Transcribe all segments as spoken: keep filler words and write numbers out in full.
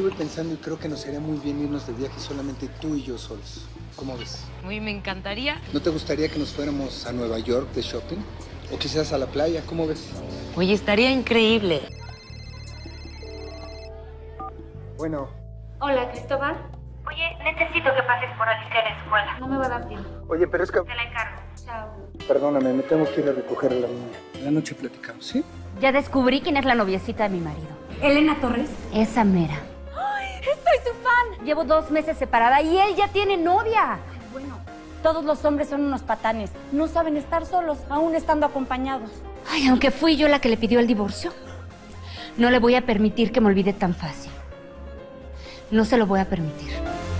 estuve pensando y creo que nos sería muy bien irnos de viaje solamente tú y yo solos. ¿Cómo ves? Muy me encantaría. ¿No te gustaría que nos fuéramos a Nueva York de shopping? ¿O quizás a la playa? ¿Cómo ves? Oye, estaría increíble. Bueno. Hola, Cristóbal. Oye, necesito que pases por Alicia a la escuela. No me va a dar tiempo. Oye, pero es que... Te la encargo. Chao. Perdóname, me tengo que ir a recoger a la niña. En la noche platicamos, ¿sí? Ya descubrí quién es la noviecita de mi marido. ¿Elena Torres? Esa mera. ¡Ay, soy su fan! Llevo dos meses separada y él ya tiene novia. Bueno, todos los hombres son unos patanes. No saben estar solos, aún estando acompañados. Ay, aunque fui yo la que le pidió el divorcio, no le voy a permitir que me olvide tan fácil. No se lo voy a permitir.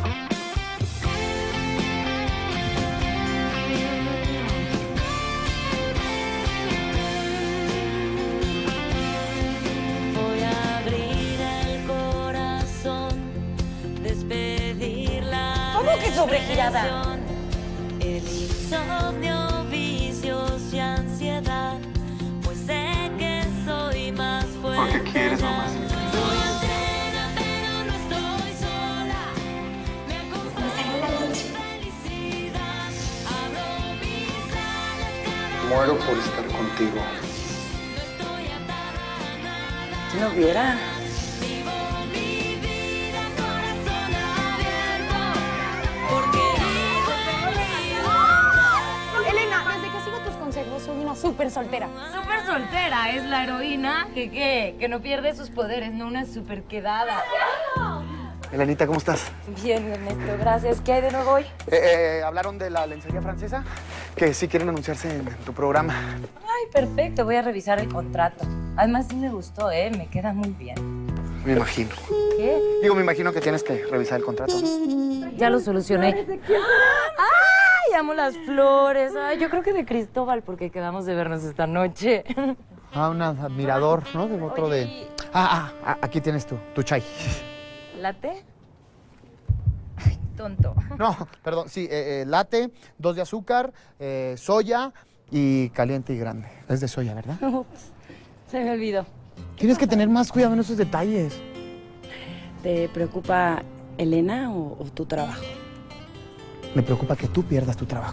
Voy a abrir el corazón, despedir la... ¿Cómo que sobregirada? El insomnio, vicios y ansiedad, pues sé que soy más fuerte. ¿Por qué quieres, mamá? Soy entrena, pero no estoy sola. Me acompaña la felicidad. Abro mis alas cada Muero por estar contigo. no estoy atada a nada. Si no viera. Vivo mi vida corazón abierto, porque vivo feliz. Elena, desde que sigo tus consejos soy una súper soltera. Súper soltera, es la heroína que qué, que no pierde sus poderes, no una súper quedada. Elenita, ¿cómo estás? Bien, Ernesto, gracias. ¿Qué hay de nuevo hoy? Eh, eh, ¿Hablaron de la lencería francesa? Que sí quieren anunciarse en, en tu programa. Ay, perfecto, voy a revisar el contrato. Además, sí me gustó, ¿eh? Me queda muy bien. Me imagino. ¿Qué? Digo, me imagino que tienes que revisar el contrato, ¿no? Ya lo solucioné. ¡Ay, amo las flores! Ay, yo creo que de Cristóbal, porque quedamos de vernos esta noche. Ah, un admirador, ¿no? De otro Oye, de... y- Ah, ah, ah, aquí tienes tu, tu chai. ¿Latte? Ay, tonto. No, perdón, sí, eh, eh, latte, dos de azúcar, eh, soya y caliente y grande. Es de soya, ¿verdad? Ups, se me olvidó. Tienes que tener más cuidado en esos detalles. ¿Te preocupa Elena o, o tu trabajo? Me preocupa que tú pierdas tu trabajo.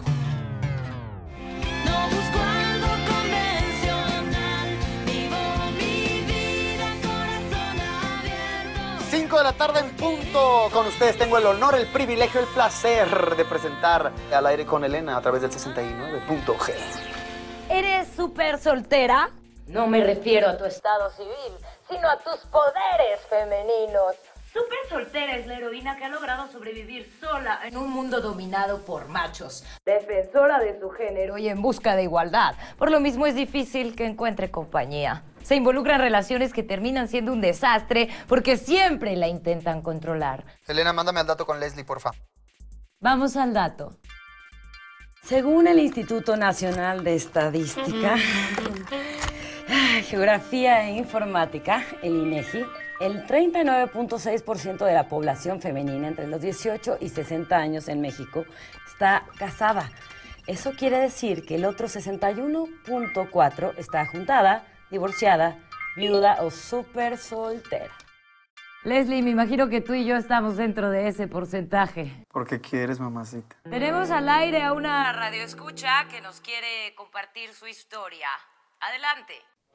No busco algo convencional, vivo mi vida corazón abierto. cinco de la tarde en punto. Con ustedes tengo el honor, el privilegio, el placer de presentar al aire con Elena a través del sesenta y nueve punto G. ¿Eres súper soltera? No me refiero a tu estado civil, sino a tus poderes femeninos. Súper soltera es la heroína que ha logrado sobrevivir sola en un mundo dominado por machos. Defensora de su género y en busca de igualdad. Por lo mismo es difícil que encuentre compañía. Se involucra en relaciones que terminan siendo un desastre porque siempre la intentan controlar. Elena, mándame al dato con Leslie, porfa. Vamos al dato. Según el Instituto Nacional de Estadística, Geografía e Informática, el INEGI, el treinta y nueve punto seis por ciento de la población femenina entre los dieciocho y sesenta años en México está casada. Eso quiere decir que el otro sesenta y uno punto cuatro por ciento está juntada, divorciada, viuda o súper soltera. Leslie, me imagino que tú y yo estamos dentro de ese porcentaje. ¿Por qué quieres, mamacita? Tenemos al aire a una radioescucha que nos quiere compartir su historia. Adelante.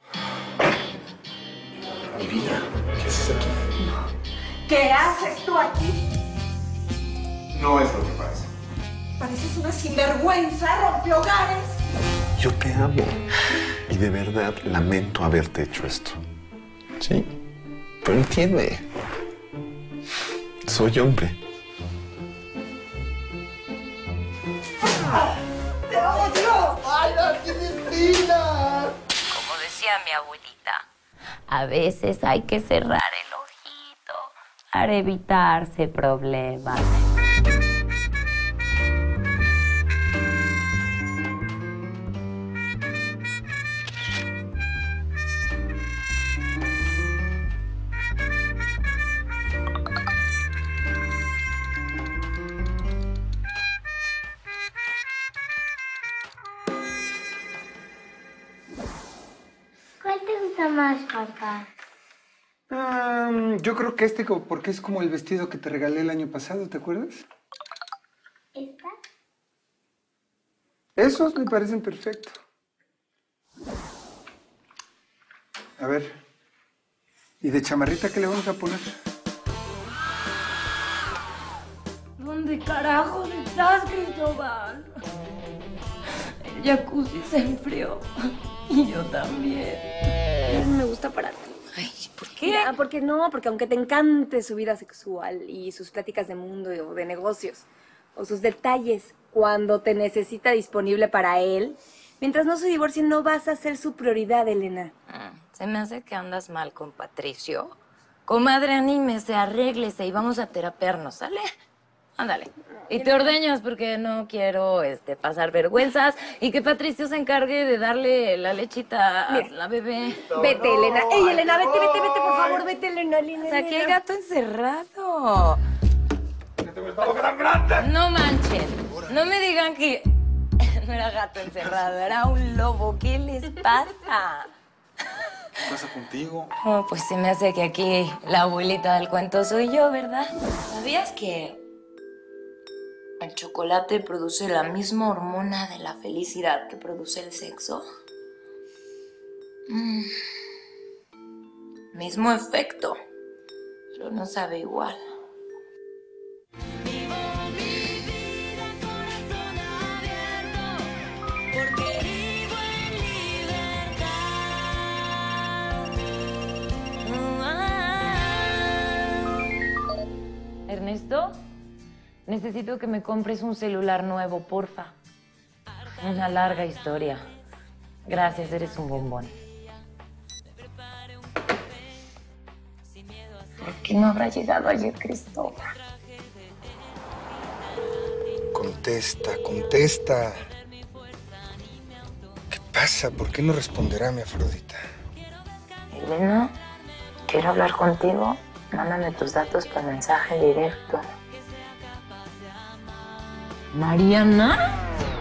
Mi vida, ¿qué haces aquí? ¿Qué haces tú aquí? No es lo que parece. Pareces una sinvergüenza, rompehogares. Yo te amo y de verdad lamento haberte hecho esto. Sí, pero entiende. Soy hombre. ¡Te odio! ¡Ay, no, qué divina! Como decía mi abuelita, a veces hay que cerrar el ojito para evitarse problemas. ¿Cuál te gusta más, papá? Um, yo creo que este, como- porque es como el vestido que te regalé el año pasado, ¿te acuerdas? ¿Esta? Esos me parecen perfectos. A ver. ¿Y de chamarrita qué le vamos a poner? ¿Dónde carajos estás, Cristóbal? El jacuzzi se enfrió. Y yo también. Me gusta para ti. Ay, ¿por qué? Ah, porque no, porque aunque te encante su vida sexual y sus pláticas de mundo o de negocios, o sus detalles, cuando te necesita disponible para él, mientras no se divorcien, no vas a ser su prioridad, Elena. Mm, se me hace que andas mal con Patricio. Comadre, anímese, arréglese y vamos a terapearnos, ¿sale? Ándale. Y te ordeñas porque no quiero este, pasar vergüenzas y que Patricio se encargue de darle la lechita a Mira. la bebé. Vete, Elena. Ey, Elena, vete, vete, vete, por favor, vete, Elena, Elena. O sea, aquí hay Elena. gato encerrado. No manchen. No me digan que no era gato encerrado, era un lobo. ¿Qué les pasa? ¿Qué pasa contigo? Oh, pues se me hace que aquí la abuelita del cuento soy yo, ¿verdad? ¿Sabías que el chocolate produce la misma hormona de la felicidad que produce el sexo? Mm. Mismo efecto, pero no sabe igual. Vivo mi vida corazón abierto, porque vivo en libertad. Ernesto, necesito que me compres un celular nuevo, porfa. Una larga historia. Gracias, eres un bombón. ¿Por qué no habrá llegado ayer Cristóbal? Contesta, contesta. ¿Qué pasa? ¿Por qué no responderá mi Afrodita? Elena, quiero hablar contigo. Mándame tus datos por mensaje directo. ¿Mariana?